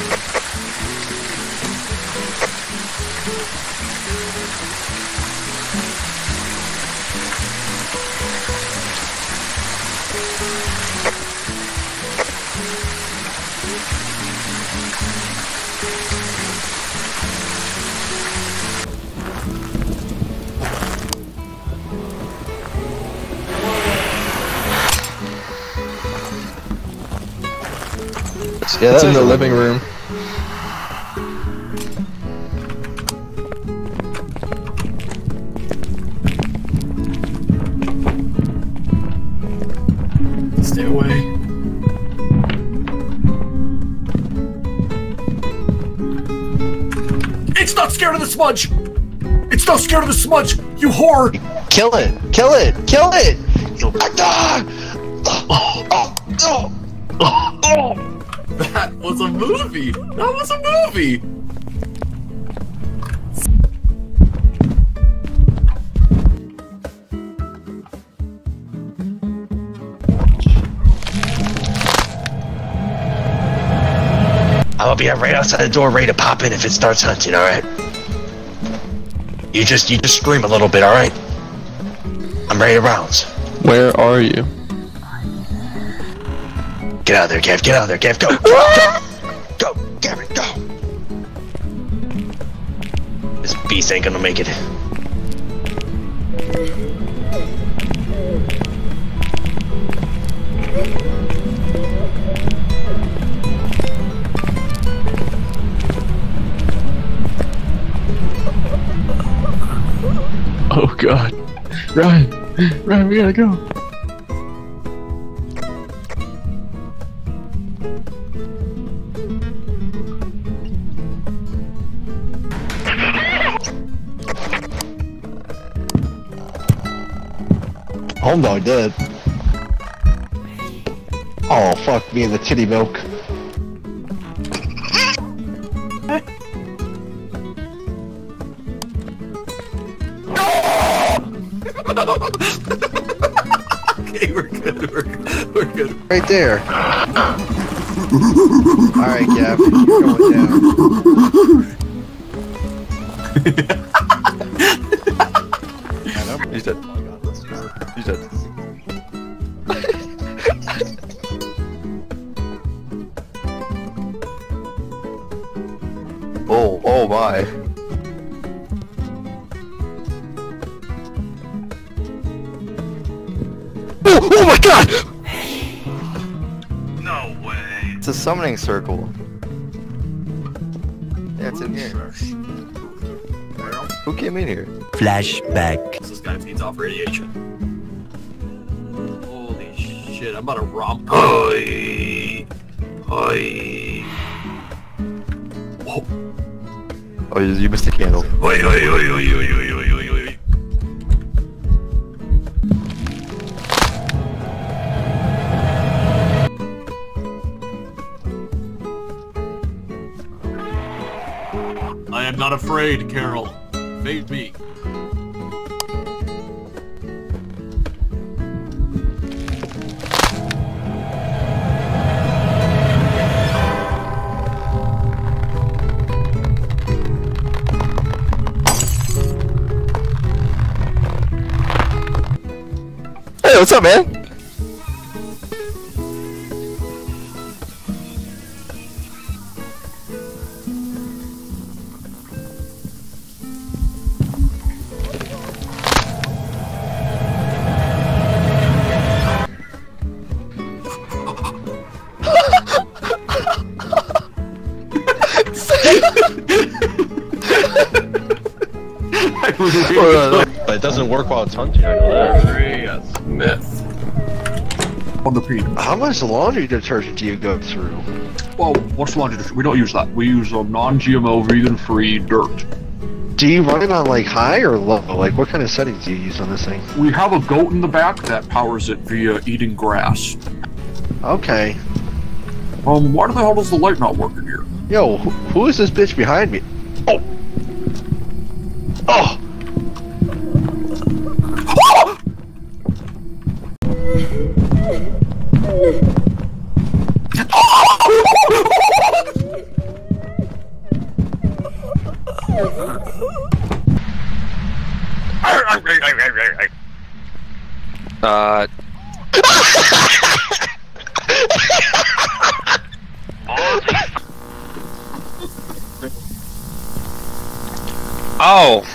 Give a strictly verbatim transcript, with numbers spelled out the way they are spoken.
Yeah, that's in the living room. Stay away. It's not scared of the smudge! It's not scared of the smudge, you whore! Kill it! Kill it! Kill it! You dog! Oh, oh, oh, oh, oh. That was a movie! That was a movie! I'll be right outside the door ready to pop in if it starts hunting, alright? You just, you just scream a little bit, alright? I'm ready to rounds. Where are you? Get out of there, Gav, get out of there, Gav, go! Go! Go, Gavin, go! This beast ain't gonna make it. Oh god. Ryan! Ryan, we gotta go! Home dog dead. Oh fuck me in the titty milk. Okay, we're good, we're good, we're good. Right there. Alright, Gav, you're going down. He's dead. He's dead. Oh, oh my. Oh, oh my god! No way. It's a summoning circle. Yeah, it's in here. Who came in here? Flashback. This guy feeds off radiation. Holy shit, I'm about to romp. Oi! Oi! Whoa. Oh, you, you missed the candle. Oi, oi, oi, oi, oi, oi, oi, oi, oi. I am not afraid, Carol. Face me. Hey, what's up, man? But it doesn't work while it's hunting, I know that. Yes, myth. On the P. How much laundry detergent do you go through? Well, what's laundry detergent? We don't use that. We use a non-G M O, vegan-free dirt. Do you run it on like high or low? Like what kind of settings do you use on this thing? We have a goat in the back that powers it via eating grass. Okay. Um, why the hell does the light not work in here? Yo, who, who is this bitch behind me? Oh! Oh! Uh. Oh.